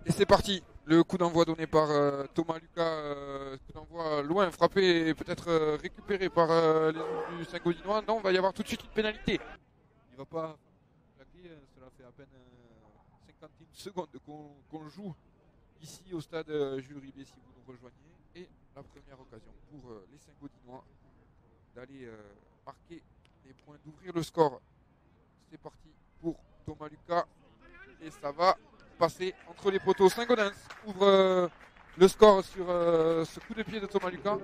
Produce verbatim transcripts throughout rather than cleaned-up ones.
Et c'est parti. Le coup d'envoi donné par euh, Thomas Lucas, euh, coup d'envoi loin, frappé et peut-être euh, récupéré par euh, les hommes du Saint-Gaudinois. Non, il va y avoir tout de suite une pénalité. Il va pas claquer, euh, cela fait à peine euh, cinquante et une secondes qu'on qu'on joue ici au stade euh, Jules Ribet si vous nous rejoignez. Et la première occasion pour euh, les Saint-Gaudinois d'aller euh, marquer les points, d'ouvrir le score. C'est parti pour Thomas Lucas et ça va passer entre les poteaux. Saint-Gaudens ouvre euh, le score sur euh, ce coup de pied de Thomas Lucas.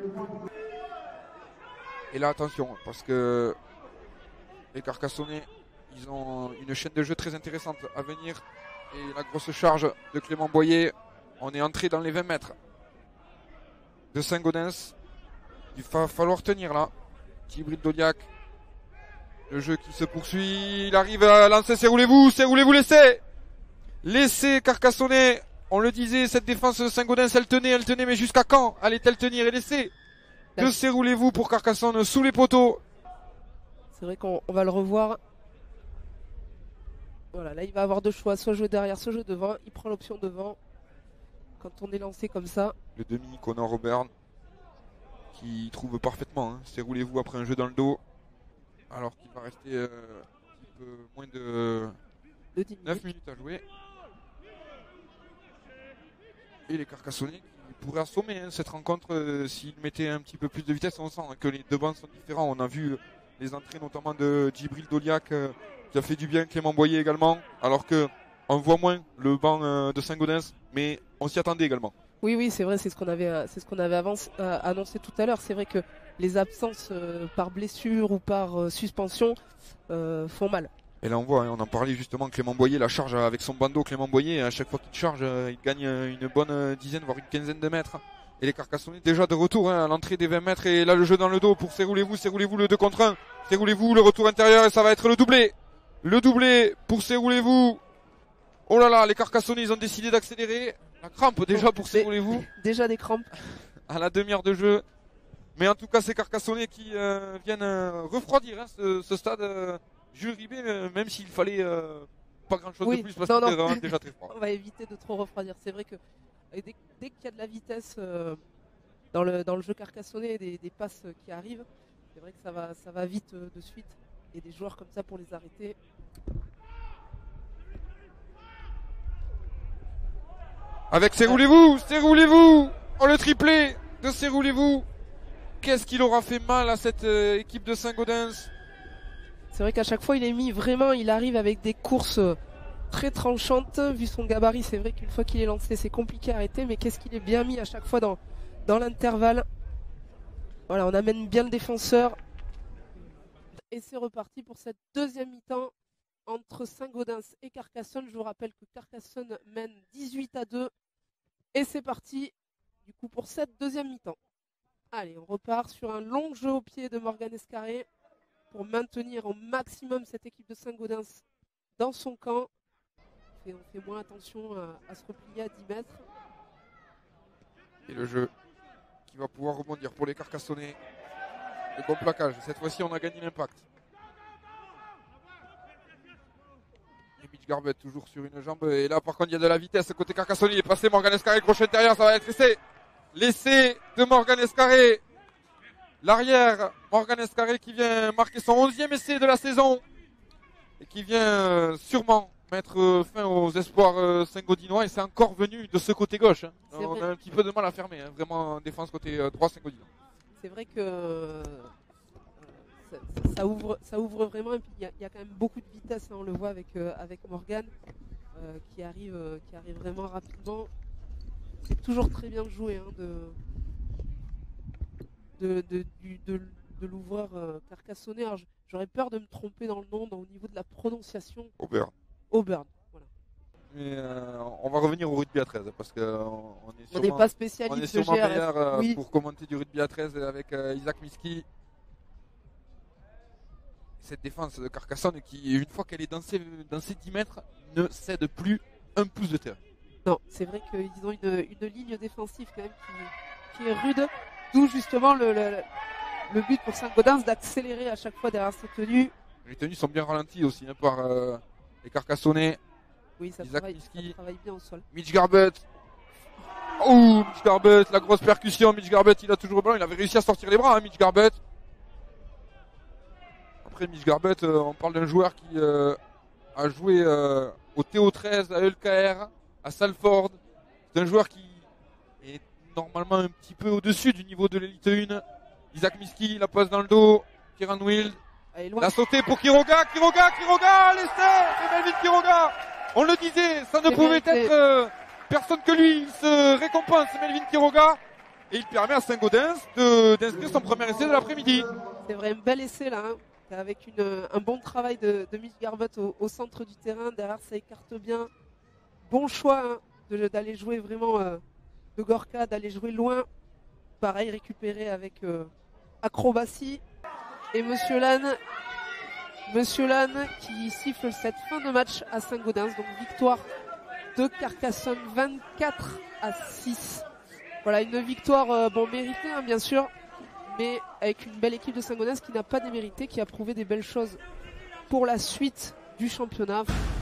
Et là attention parce que les Carcassonnais ils ont une chaîne de jeu très intéressante à venir et la grosse charge de Clément Boyer. On est entré dans les vingt mètres de Saint-Gaudens. Il va falloir tenir là. Djibril Doliac. Le jeu qui se poursuit. Il arrive à lancer. C'est roulez-vous. C'est roulez-vous. Laissez. Laissez Carcassonnais. On le disait, cette défense de Saint-Gaudens, elle tenait, elle tenait. Mais jusqu'à quand allait-elle tenir et laisser de c'est roulez-vous pour Carcassonne sous les poteaux. C'est vrai qu'on va le revoir. Voilà, là il va avoir deux choix. Soit jouer derrière, soit jouer devant. Il prend l'option devant. Quand on est lancé comme ça. Le demi Connor Robert qui trouve parfaitement. Hein. C'est roulez-vous après un jeu dans le dos. Alors qu'il va rester euh, un petit peu moins de, de dix neuf minutes à jouer. Et les Carcassonnais qui pourraient assommer hein, cette rencontre euh, s'ils mettaient un petit peu plus de vitesse. On sent hein, que les deux bancs sont différents. On a vu les entrées notamment de Djibril Doliac euh, qui a fait du bien, Clément Boyer également. Alors que on voit moins le banc euh, de Saint-Gaudens, mais on s'y attendait également. Oui, oui, c'est vrai, c'est ce qu'on avait, c'est ce qu'on avait avance, euh, annoncé tout à l'heure. C'est vrai que les absences euh, par blessure ou par euh, suspension euh, font mal. Et là on voit, hein, on en parlait justement, Clément Boyer, la charge avec son bandeau, Clément Boyer, à chaque fois qu'il charge, euh, il gagne une bonne dizaine, voire une quinzaine de mètres. Et les Carcassonnais déjà de retour hein, à l'entrée des vingt mètres, et là le jeu dans le dos pour c'est roulez-vous, c'est roulez-vous le deux contre un. C'est roulez-vous, le retour intérieur, et ça va être le doublé. Le doublé pour c'est roulez-vous. Oh là là, les Carcassonnais, ils ont décidé d'accélérer. La crampe déjà pour c'est roulez-vous. Déjà des crampes. À la demi-heure de jeu. Mais en tout cas, c'est Carcassonnais qui euh, viennent euh, refroidir hein, ce, ce stade euh, Jules Ribet, euh, même s'il fallait euh, pas grand-chose oui, de plus parce non, que c'était non. vraiment déjà très froid. On va éviter de trop refroidir. C'est vrai que dès, dès qu'il y a de la vitesse euh, dans, le, dans le jeu carcassonnais, des, des passes qui arrivent, c'est vrai que ça va, ça va vite euh, de suite. Et des joueurs comme ça pour les arrêter. Avec c'est roulez-vous, c'est roulez-vous. Oh le triplé de c'est roulez-vous. Qu'est-ce qu'il aura fait mal à cette euh, équipe de Saint-Gaudens. C'est vrai qu'à chaque fois il est mis vraiment, il arrive avec des courses très tranchantes. Vu son gabarit, c'est vrai qu'une fois qu'il est lancé, c'est compliqué à arrêter. Mais qu'est-ce qu'il est bien mis à chaque fois dans, dans l'intervalle. Voilà, on amène bien le défenseur. Et c'est reparti pour cette deuxième mi-temps entre Saint-Gaudens et Carcassonne. Je vous rappelle que Carcassonne mène dix-huit à deux. Et c'est parti du coup pour cette deuxième mi-temps. Allez, on repart sur un long jeu au pied de Morgan Escarré pour maintenir au maximum cette équipe de Saint-Gaudens dans son camp. On fait, on fait moins attention à, à se replier à dix mètres. Et le jeu qui va pouvoir rebondir pour les Carcassonnais. Le bon plaquage. Cette fois-ci, on a gagné l'impact. Et Mitch Garbett toujours sur une jambe. Et là, par contre, il y a de la vitesse côté Carcassonne. Il est passé Morgan Escarré, crochet intérieur. Ça va être laissé. L'essai de Morgan Escarré. L'arrière, Morgan Escarré qui vient marquer son onzième essai de la saison. Et qui vient sûrement mettre fin aux espoirs Saint-Gaudinois. Et c'est encore venu de ce côté gauche. Hein. On vrai. a un petit peu de mal à fermer. Hein. Vraiment, défense côté droit Saint-Gaudinois. C'est vrai que euh, ça, ça, ouvre, ça ouvre vraiment. Et puis il y, y a quand même beaucoup de vitesse. Hein, on le voit avec, euh, avec Morgan euh, qui, arrive, euh, qui arrive vraiment rapidement. C'est toujours très bien joué hein, de, de, de, du, de, de l'ouvreur euh, carcassonnais. Alors, j'aurais peur de me tromper dans le nom, dans, au niveau de la prononciation. Auburn. Auburn, voilà. Mais euh, on va revenir au rugby à treize parce que on est on n'est pas spécialiste on est de G R F. meilleur euh, oui. pour commenter du rugby à treize avec euh, Isaac Miski. Cette défense de Carcassonne qui, une fois qu'elle est dans ses, dans ses dix mètres, ne cède plus un pouce de terre. Non, c'est vrai qu'ils ont une, une ligne défensive quand même qui, qui est rude, d'où justement le, le, le but pour Saint-Gaudens d'accélérer à chaque fois derrière ses tenues. Les tenues sont bien ralenties aussi hein, par euh, les Carcassonnais. Oui, ça Isaac travaille, Miski. ça travaille bien au sol. Mitch Garbutt. Oh, Mitch Garbutt, la grosse percussion. Mitch Garbutt, il a toujours le ballon. Il avait réussi à sortir les bras, hein, Mitch Garbutt. Après, Mitch Garbutt, euh, on parle d'un joueur qui euh, a joué euh, au T O treize, à E L K R, à Salford. C'est un joueur qui est normalement un petit peu au-dessus du niveau de l'élite un. Isaac Miski, la passe dans le dos. Kieran Wild. La sautée pour Quiroga. Quiroga, Quiroga, l'essai. C'est Melvin Quiroga. On le disait, ça ne pouvait être euh, personne que lui. Il se récompense, Melvin Quiroga. Et il permet à Saint-Gaudens de, d'inscrire son premier essai de l'après-midi. C'est vrai, un bel essai là, hein, avec une, un bon travail de, de Mitch Garbutt au, au centre du terrain. Derrière, ça écarte bien. Bon choix hein, de, d'aller jouer vraiment euh, de Gorka, d'aller jouer loin. Pareil, récupéré avec euh, acrobatie. Et Monsieur Lannes, Monsieur Lannes qui siffle cette fin de match à Saint-Gaudens. Donc victoire de Carcassonne vingt-quatre à six. Voilà, une victoire euh, bon méritée hein, bien sûr, mais avec une belle équipe de Saint-Gaudens qui n'a pas démérité, qui a prouvé des belles choses pour la suite du championnat.